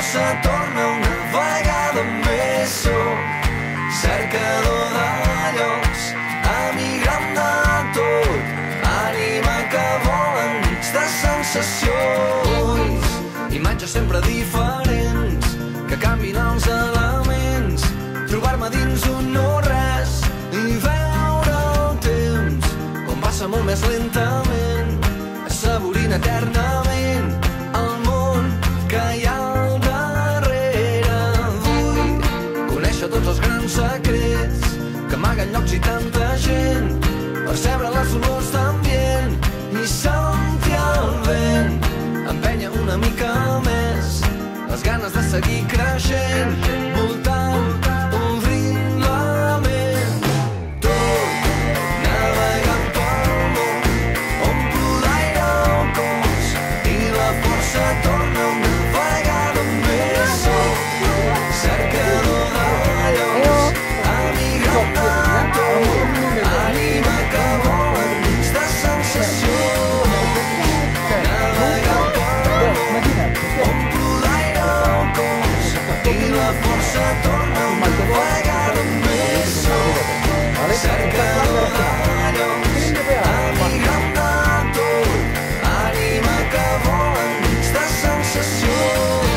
força torna una vegada més. Soc cercador de llocs, emigrant de tot, ànima que vola enmig de sensacions. Imatges sempre diferents que canvien els elements, trobar-me dins un no-res i veure el temps com passa molt més lentament, assaborint eternament el món que hi ha al darrere. Vull conèixer tots els grans secrets que amaguen llocs i tanta gent, percebre les olors d'ambient i sentir el vent empènyer una mica més les ganes de seguir creixent, voltant, obrint la ment. Tot navegant pel món, omplo d'aire el cos i la força torna una vegada més. Soc cercador de llocs, emigrant de tot, ànima que vola enmig de sensacions. Navegant pel món, omplo d'aire el cos i la força torna una vegada més. Soc cercador de llocs, emigrant de tot, ànima que vola enmig de sensacions.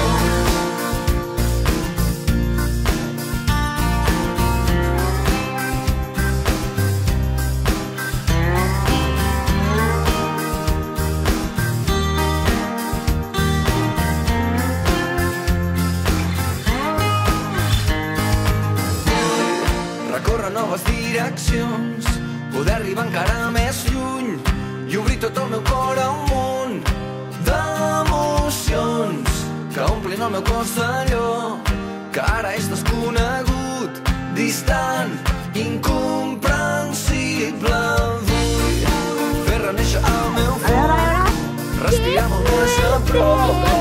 Recórrer noves direccions, poder arribar encara més lluny i obrir tot el meu cor a un món d'emocions que omplin el meu cos d'allò que ara és desconegut, distant, incomprensible. Vull fer renéixer el meu foc, respirar molt més a prop